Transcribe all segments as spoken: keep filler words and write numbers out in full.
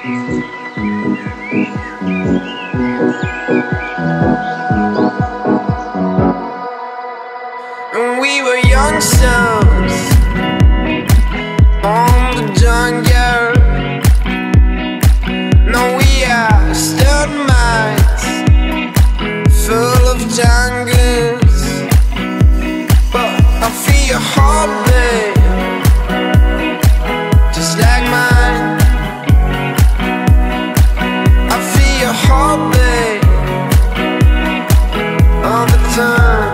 When we were youngsters on the jungle, now we are stud minds full of jungles. But I feel your heartbeat just like mine. I feel your heartbeat all the time.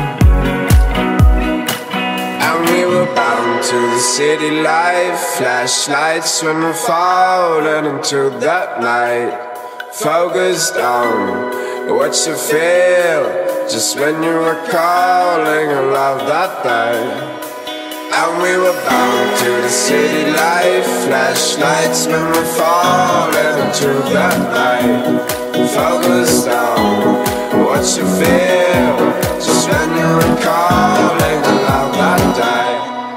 Bound to the city life, flashlights when we're falling into that night. Focused on what you feel just when you were calling a love that day. And we were bound to the city life, flashlights when we're falling into that night. Focused on what you feel just when you were calling a love that day.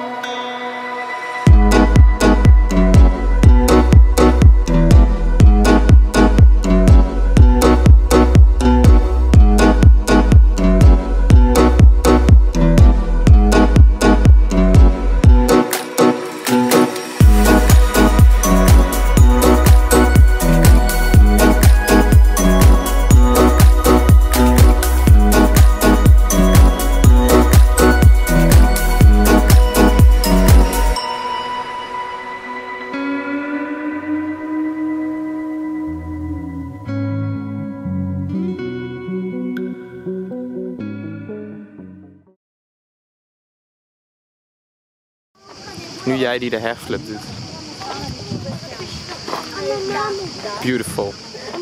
Nu jij die de herflip doet. Beautiful.